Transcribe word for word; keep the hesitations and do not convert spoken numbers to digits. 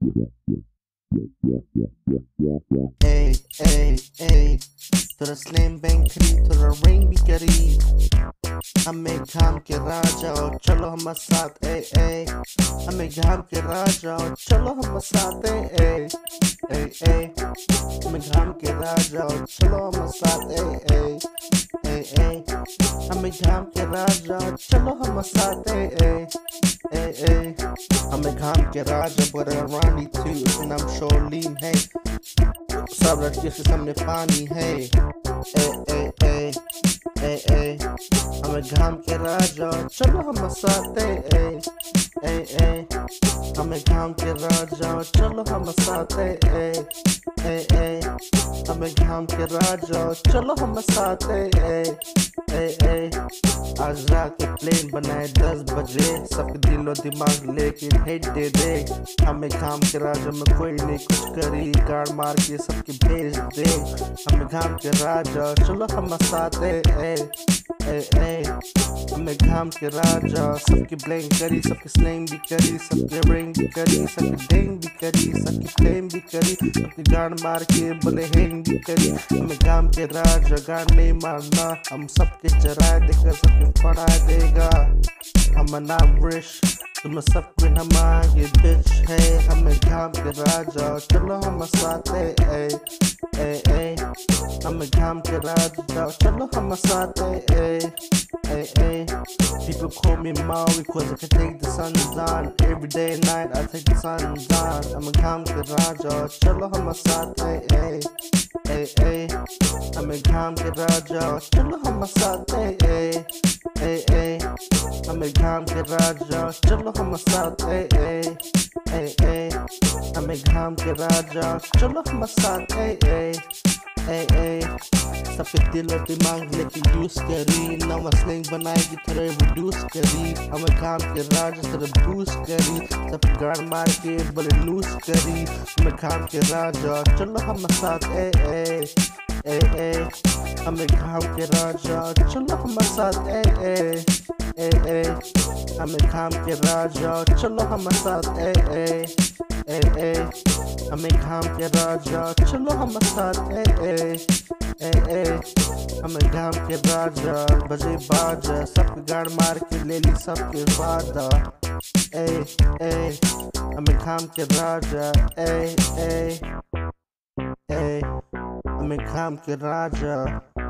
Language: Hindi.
Ey, ey, ey, to the slam bang खरीद to the ring भी करी हमें घाम के राजा और चलो हम साथ ए ए हमें घाम के राजा और चलो हम साथ ए ए ए ए हमें घाम के राजा और चलो हम साथ ए ए ए ए हमें घाम के राजा और चलो हम साथ ए ए ए ए हमें घाम के राजा बड़े रानी थी उसका नाम शोलीन है सब लड़कियों के सामने पानी है ए ए ए ए ए हमें घाम के राजा चलो हम साथ ए ए ए हमें घाम के राजा चलो हम साथ ए ए ए हमें घाम के राजा चलो हम साथ ए ए ए आज रात के प्लेन बनाए दस बजे सबके दिलो दिमाग लेके हेड दे दे हमें घाम के राजा में कोई नहीं कुछ करी गाड़ मार के सबके भेज दे हमें घाम के राजा चलो हम साथ ए ए ए ए हमें घाम के राजा सबकी ब्लैंक करी सबकी स्लैंग भी करी सबके रिंग भी करी सबकी डेंग भी करी सबकी फ्लेम भी करी सबकी गाड़ मार के बोले हैंग भी करी हमें घाम के राजा गाड़ नहीं मारना हम सबके चराए देकर सबके फड़ा देगा हम नाम रिश तुम सब क्वीन हमारे बिच है हमें घाम के राजा चलो हम साथ ए ए ए ए हमें घाम के राजा चलो हम साथ ए ए ए ए people call me Maui cause I can take the sun's on every day and night I take the sun's on I'm a घाम के राजा चलो हम साथ ए ए ए ए हमें घाम के राजा चलो हम साथ ए ए ए ए हमें घाम के राजा चलो हम साथ ए ए ए ए हमें घाम के राजा चलो हम साथ ए ए ए ए सबके दिल और दिमाग लेके यूज करी नवा स्लैंग बनाएगी थोड़े रिड्यूस करी हमें घाम के राजा थोड़े बूस्ट करी सब गाड़ मार के बोले लूज करी हमें घाम के राजा चलो हम साथ ए ए ए ए हमें घाम के राजा चलो हम साथ ए ए ए ए हमें घाम के राजा चलो हम साथ ए ए ए ए हमें घाम के राजा चलो हम साथ ए ए ए ए हमें घाम के राजा बजे बाजा सबके गाड़ मार के ले ली सबके वादा ए ए हमें घाम के राजा ए ए ए हमें घाम के राजा